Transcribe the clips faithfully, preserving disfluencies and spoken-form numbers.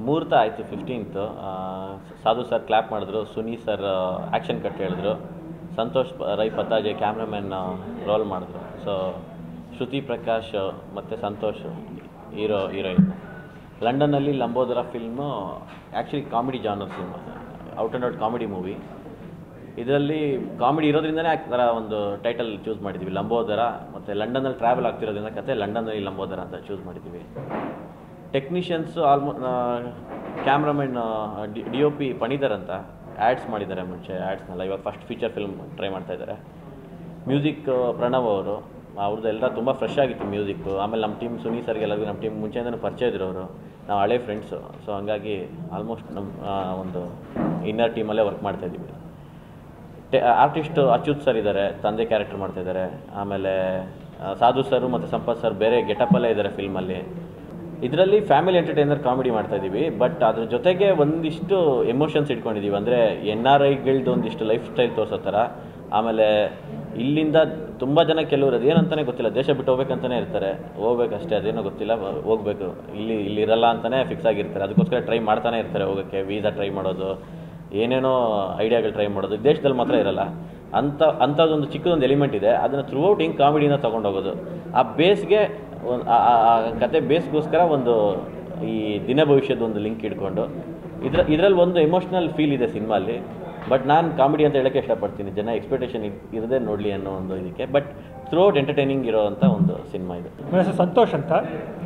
ಮುಹೂರ್ತ ಆಯಿತು ಫಿಫ್ಟೀನ್ತು. ಸಾಧು ಸರ್ ಕ್ಲ್ಯಾಪ್ ಮಾಡಿದ್ರು, ಸುನಿ ಸರ್ ಆ್ಯಕ್ಷನ್ ಕಟ್ ಹೇಳಿದ್ರು, ಸಂತೋಷ್ ರೈ ಪತ್ತಾಜೆ ಕ್ಯಾಮ್ರಾಮ್ಯಾನ್ ರೋಲ್ ಮಾಡಿದ್ರು. ಸೊ ಶ್ರುತಿ ಪ್ರಕಾಶ್ ಮತ್ತು ಸಂತೋಷ್ ಹೀರೋ ಹೀರೋಯಿನ್. ಲಂಡನ್ನಲ್ಲಿ Lambodara film actually comedy genre film, out and out comedy movie. ಇದರಲ್ಲಿ ಕಾಮಿಡಿ ಇರೋದ್ರಿಂದನೇ ಆ ಥರ ಒಂದು ಟೈಟಲ್ ಚೂಸ್ ಮಾಡಿದ್ದೀವಿ, ಲಂಬೋದರ. ಮತ್ತು ಲಂಡನ್ನಲ್ಲಿ ಟ್ರಾವೆಲ್ ಆಗ್ತಿರೋದ್ರಿಂದ ಕತೆ ಲಂಡನ್ನಲ್ಲಿ ಲಂಬೋದರ ಅಂತ ಚೂಸ್ ಮಾಡಿದ್ದೀವಿ. ಟೆಕ್ನಿಷಿಯನ್ಸು ಆಲ್ಮೋ cameraman D D O P Panidhar ಅಂತ ಆ್ಯಡ್ಸ್ ಮಾಡಿದ್ದಾರೆ, ಮುಂಚೆ ಆ್ಯಡ್ಸ್ನೆಲ್ಲ ಇವಾಗ ಫಸ್ಟ್ ಫೀಚರ್ ಫಿಲ್ಮ್ ಟ್ರೈ ಮಾಡ್ತಾಯಿದ್ದಾರೆ. ಮ್ಯೂಸಿಕ್ ಪ್ರಣವ್ ಅವರು, ಅವ್ರದ್ದು ಎಲ್ಲ ತುಂಬ ಫ್ರೆಶ್ ಆಗಿತ್ತು ಮ್ಯೂಸಿಕ್ಕು. ಆಮೇಲೆ ನಮ್ಮ ಟೀಮ್ ಸುನಿ ಸರ್ಗೆ ಎಲ್ಲರಿಗೂ ನಮ್ಮ ಟೀಮ್ ಮುಂಚೆಯಿಂದನೂ ಪರಿಚಯ ಇದ್ರು ಅವರು, ನಾವು ಹಳೆ ಫ್ರೆಂಡ್ಸು. ಸೊ ಹಂಗಾಗಿ ಆಲ್ಮೋಸ್ಟ್ ನಮ್ಮ ಒಂದು ಇನ್ನರ್ ಟೀಮಲ್ಲೇ ವರ್ಕ್ ಮಾಡ್ತಾಯಿದ್ದೀವಿ. ಟೆ ಆರ್ಟಿಸ್ಟು ಅಚ್ಯುತ್ ಸರ್ ಇದ್ದಾರೆ, ತಂದೆ ಕ್ಯಾರೆಕ್ಟರ್ ಮಾಡ್ತಾಯಿದ್ದಾರೆ. ಆಮೇಲೆ ಸಾಧು ಸರು ಮತ್ತು ಸಂಪತ್ ಸರ್ ಬೇರೆ ಗೆಟಪ್ಪಲ್ಲೇ ಇದ್ದಾರೆ ಫಿಲ್ಮಲ್ಲಿ. ಇದರಲ್ಲಿ ಫ್ಯಾಮಿಲಿ ಎಂಟರ್ಟೈನರ್ ಕಾಮಿಡಿ ಮಾಡ್ತಾಯಿದ್ದೀವಿ, ಬಟ್ ಅದ್ರ ಜೊತೆಗೆ ಒಂದಿಷ್ಟು ಎಮೋಷನ್ಸ್ ಇಟ್ಕೊಂಡಿದ್ದೀವಿ. ಅಂದರೆ ಎನ್ ಆರ್ ಐಗಳದ್ದು ಒಂದಿಷ್ಟು ಲೈಫ್ ಸ್ಟೈಲ್ ತೋರಿಸೋ ಥರ. ಆಮೇಲೆ ಇಲ್ಲಿಂದ ತುಂಬ ಜನ ಕೆಲವರು ಅದೇನಂತಲೇ ಗೊತ್ತಿಲ್ಲ, ದೇಶ ಬಿಟ್ಟು ಹೋಗ್ಬೇಕಂತಲೇ ಇರ್ತಾರೆ, ಹೋಗ್ಬೇಕಷ್ಟೇ, ಅದೇನೋ ಗೊತ್ತಿಲ್ಲ, ಹೋಗಬೇಕು, ಇಲ್ಲಿ ಇಲ್ಲಿರಲ್ಲ ಅಂತಲೇ ಫಿಕ್ಸ್ ಆಗಿರ್ತಾರೆ. ಅದಕ್ಕೋಸ್ಕರ ಟ್ರೈ ಮಾಡ್ತಾನೆ ಇರ್ತಾರೆ ಹೋಗೋಕ್ಕೆ, ವೀಸಾ ಟ್ರೈ ಮಾಡೋದು, ಏನೇನೋ ಐಡಿಯಾಗಳು ಟ್ರೈ ಮಾಡೋದು. ದೇಶದಲ್ಲಿ ಮಾತ್ರ ಇರಲ್ಲ ಅಂಥ ಅಂಥದ್ದೊಂದು ಚಿಕ್ಕದೊಂದು ಎಲಿಮೆಂಟ್ ಇದೆ. ಅದನ್ನು ಥ್ರೂ ಔಟ್ ಹಿಂಗೆ ಕಾಮಿಡಿನ ತೊಗೊಂಡೋಗೋದು. ಆ ಬೇಸ್ಗೆ ಒಂದು ಕತೆ ಬೇಸ್ಗೋಸ್ಕರ ಒಂದು ಈ ದಿನ ಭವಿಷ್ಯದ ಒಂದು ಲಿಂಕ್ ಇಟ್ಕೊಂಡು ಇದ್ರ ಇದರಲ್ಲಿ ಒಂದು ಎಮೋಷ್ನಲ್ ಫೀಲ್ ಇದೆ ಸಿನಿಮಾಲಿ. ಬಟ್ ನಾನು ಕಾಮಿಡಿ ಅಂತ ಹೇಳೋಕ್ಕೆ ಇಷ್ಟಪಡ್ತೀನಿ, ಜನ ಎಕ್ಸ್ಪೆಕ್ಟೇಷನ್ ಇರದೇ ನೋಡಲಿ ಅನ್ನೋ ಒಂದು ಇದಕ್ಕೆ. ಬಟ್ ಥ್ರೂ ಔಟ್ ಎಂಟರ್ಟೈನಿಂಗ್ ಇರೋವಂಥ ಒಂದು ಸಿನಿಮಾ ಇದು. ನನ್ನ ಹೆಸರು ಸಂತೋಷ್ ಅಂತ,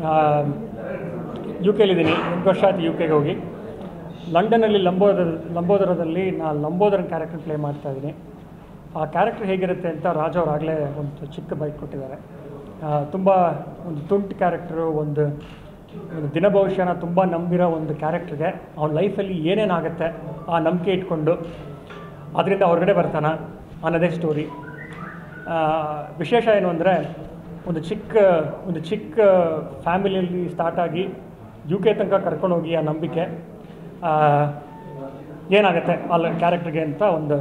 ಯು ಕೆಲಿದ್ದೀನಿ. ಎಂಟು ವರ್ಷ ಆಯ್ತು ಯು ಕೆಗೆ ಹೋಗಿ. ಲಂಡನ್ನಲ್ಲಿ ಲಂಬೋದರ ಲಂಬೋದರದಲ್ಲಿ ನಾನು ಲಂಬೋದರನ ಕ್ಯಾರೆಕ್ಟರ್ ಪ್ಲೇ ಮಾಡ್ತಾಯಿದ್ದೀನಿ. ಆ ಕ್ಯಾರೆಕ್ಟರ್ ಹೇಗಿರುತ್ತೆ ಅಂತ ರಾಜ್ ಅವ್ರು ಆಗಲೇ ಒಂದು ಚಿಕ್ಕ ಬೈಕ್ ಕೊಟ್ಟಿದ್ದಾರೆ. ತುಂಬ ಒಂದು ತುಂಟು ಕ್ಯಾರೆಕ್ಟರು, ಒಂದು ಒಂದು ದಿನ ಭವಿಷ್ಯನ ತುಂಬ ನಂಬಿರೋ ಒಂದು ಕ್ಯಾರೆಕ್ಟ್ರಿಗೆ ಅವ್ನ ಲೈಫಲ್ಲಿ ಏನೇನಾಗುತ್ತೆ ಆ ನಂಬಿಕೆ ಇಟ್ಕೊಂಡು ಅದರಿಂದ ಹೊರಗಡೆ ಬರ್ತಾನೆ ಅನ್ನೋದೇ ಸ್ಟೋರಿ. ವಿಶೇಷ ಏನು ಅಂದರೆ ಒಂದು ಚಿಕ್ಕ ಒಂದು ಚಿಕ್ಕ ಫ್ಯಾಮಿಲಿಯಲ್ಲಿ ಸ್ಟಾರ್ಟಾಗಿ ಯು ಕೆ ತನಕ ಕರ್ಕೊಂಡೋಗಿ ಆ ನಂಬಿಕೆ ಏನಾಗುತ್ತೆ ಅಲ್ಲಿ ಕ್ಯಾರೆಕ್ಟ್ರಿಗೆ ಅಂತ ಒಂದು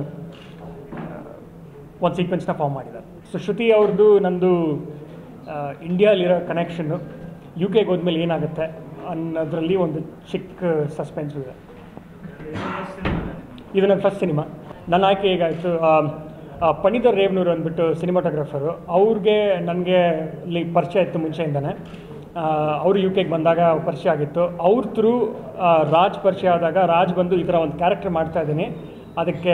ಒಂದು ಸೀಕ್ವೆನ್ಸ್ನ ಫಾರ್ಮ್ ಮಾಡಿದ್ದಾರೆ. ಸೊ ಶ್ರುತಿ ಅವ್ರದ್ದು ನಂದು ಇಂಡಿಯಾಲಿರೋ ಕನೆಕ್ಷನ್ನು ಯು ಕೆಗೆ ಹೋದ್ಮೇಲೆ ಏನಾಗುತ್ತೆ ಅನ್ನೋದರಲ್ಲಿ ಒಂದು ಚಿಕ್ಕ ಸಸ್ಪೆನ್ಸ್ ಇದೆ. ಇದು ನನ್ನ ಫಸ್ಟ್ ಸಿನಿಮಾ. ನನ್ನ ಆಯ್ಕೆ ಹೇಗಾಯಿತು, ಪಣಿಧರ್ ರೇವನೂರು ಅಂದ್ಬಿಟ್ಟು ಸಿನಿಮಾಟೋಗ್ರಾಫರು, ಅವ್ರಿಗೆ ನನಗೆ ಇಲ್ಲಿ ಪರಿಚಯ ಇತ್ತು ಮುಂಚೆಯಿಂದನೇ. ಅವರು ಯು ಕೆಗೆ ಬಂದಾಗ ಪರಿಚಯ ಆಗಿತ್ತು. ಅವ್ರ ಥ್ರೂ ರಾಜ್ ಪರಿಚಯ ಆದಾಗ ರಾಜ್ ಬಂದು ಈ ಥರ ಒಂದು ಕ್ಯಾರೆಕ್ಟರ್ ಮಾಡ್ತಾಯಿದ್ದೀನಿ, ಅದಕ್ಕೆ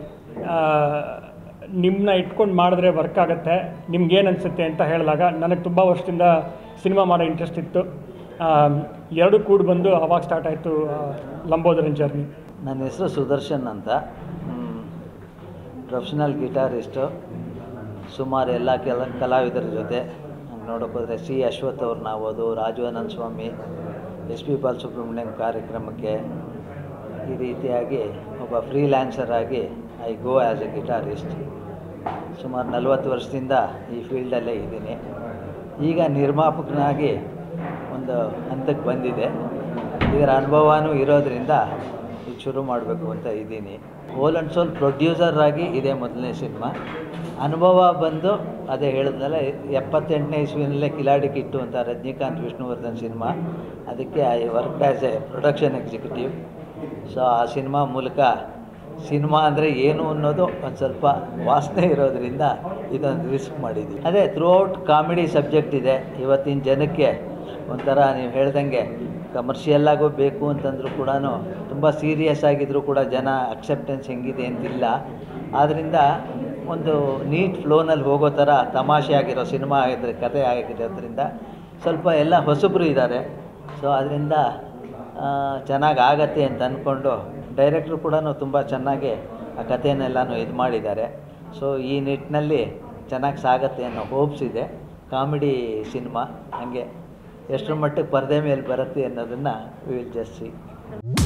ನಿಮ್ಮನ್ನ ಇಟ್ಕೊಂಡು ಮಾಡಿದ್ರೆ ವರ್ಕ್ ಆಗುತ್ತೆ, ನಿಮ್ಗೇನು ಅನಿಸುತ್ತೆ ಅಂತ ಹೇಳಿದಾಗ ನನಗೆ ತುಂಬ ವರ್ಷದಿಂದ ಸಿನಿಮಾ ಮಾಡೋ ಇಂಟ್ರೆಸ್ಟ್ ಇತ್ತು. ಎರಡು ಕೂಡಿ ಬಂದು ಅವಾಗ ಸ್ಟಾರ್ಟ್ ಆಯಿತು ಲಂಬೋದರನ್ ಜರ್ನಿ. ನನ್ನ ಹೆಸರು ಸುದರ್ಶನ್ ಅಂತ, ಪ್ರೊಫೆಷ್ನಲ್ ಗಿಟಾರಿಸ್ಟು. ಸುಮಾರು ಎಲ್ಲ ಕೆಲ ಕಲಾವಿದರ ಜೊತೆ ನೋಡೋಕೆ ಹೋದರೆ ಸಿ ಅಶ್ವಥ್ ಅವ್ರನ್ನ ಆಗ್ಬೋದು, ರಾಜು ಅನಂತ ಸ್ವಾಮಿ, ಎಸ್ ಪಿ ಬಾಲಸುಬ್ರಹ್ಮಣ್ಯಂ ಕಾರ್ಯಕ್ರಮಕ್ಕೆ, ಈ ರೀತಿಯಾಗಿ ಒಬ್ಬ ಫ್ರೀಲ್ಯಾನ್ಸರ್ ಆಗಿ I go as a guitarist. ಸುಮಾರು ನಲವತ್ತು ವರ್ಷದಿಂದ ಈ ಫೀಲ್ಡಲ್ಲೇ ಇದ್ದೀನಿ. ಈಗ ನಿರ್ಮಾಪಕನಾಗಿ ಒಂದು ಹಂತಕ್ಕೆ ಬಂದಿದೆ. ಇದರ ಅನುಭವನೂ ಇರೋದರಿಂದ ಇದು ಶುರು ಮಾಡಬೇಕು ಅಂತ ಇದ್ದೀನಿ. ಹೋಲ್ ಆ್ಯಂಡ್ ಸೋಲ್ ಪ್ರೊಡ್ಯೂಸರ್ ಆಗಿ ಇದೇ ಮೊದಲನೇ ಸಿನಿಮಾ. ಅನುಭವ ಬಂದು ಅದೇ ಹೇಳಿದ್ನಲ್ಲ, ಎಪ್ಪತ್ತೆಂಟನೇ ಇಸ್ವಿನಲ್ಲೇ ಕಿಲಾಡಿ ಕಿಟ್ಟು ಅಂತ ರಜನಿಕಾಂತ್ ವಿಷ್ಣುವರ್ಧನ್ ಸಿನಿಮಾ, ಅದಕ್ಕೆ I work as a production executive. So ಆ ಸಿನಿಮಾ ಮೂಲಕ ಸಿನಿಮಾ ಅಂದರೆ ಏನು ಅನ್ನೋದು ಒಂದು ಸ್ವಲ್ಪ ವಾಸನೆ ಇರೋದರಿಂದ ಇದೊಂದು ರಿಸ್ಕ್ ಮಾಡಿದ್ದೀವಿ. ಅದೇ ಥ್ರೂ ಔಟ್ ಕಾಮಿಡಿ ಸಬ್ಜೆಕ್ಟ್ ಇದೆ. ಇವತ್ತಿನ ಜನಕ್ಕೆ ಒಂಥರ ನೀವು ಹೇಳ್ದಂಗೆ ಕಮರ್ಷಿಯಲ್ಲಾಗೂ ಬೇಕು ಅಂತಂದರೂ ಕೂಡ ತುಂಬ ಸೀರಿಯಸ್ ಆಗಿದ್ದರೂ ಕೂಡ ಜನ ಅಕ್ಸೆಪ್ಟೆನ್ಸ್ ಹೆಂಗಿದೆ ಅಂತಿಲ್ಲ. ಆದ್ದರಿಂದ ಒಂದು ನೀಟ್ ಫ್ಲೋನಲ್ಲಿ ಹೋಗೋ ಥರ ತಮಾಷೆ ಆಗಿರೋ ಸಿನಿಮಾ ಆಗಿದ್ರೆ, ಕತೆ ಆಗಿರೋದ್ರಿಂದ ಸ್ವಲ್ಪ ಎಲ್ಲ ಹೊಸಬರು ಇದ್ದಾರೆ. ಸೊ ಅದರಿಂದ ಚೆನ್ನಾಗಿ ಆಗತ್ತೆ ಅಂತ ಅಂದ್ಕೊಂಡು ಡೈರೆಕ್ಟ್ರು ಕೂಡ ತುಂಬ ಚೆನ್ನಾಗಿ ಆ ಕಥೆಯನ್ನೆಲ್ಲನೂ ಇದು ಮಾಡಿದ್ದಾರೆ. ಸೊ ಈ ನಿಟ್ಟಿನಲ್ಲಿ ಚೆನ್ನಾಗಿ ಸಾಗತ್ತೆ ಅನ್ನೋ ಹೋಪ್ಸ್ ಇದೆ. ಕಾಮಿಡಿ ಸಿನಿಮಾ ಹಾಗೆ ಎಷ್ಟರ ಮಟ್ಟಿಗೆ ಪರದೆ ಮೇಲೆ ಬರುತ್ತೆ ಅನ್ನೋದನ್ನು ವಿ ವಿಲ್ ಜಸ್ಟ್ ಸಿ.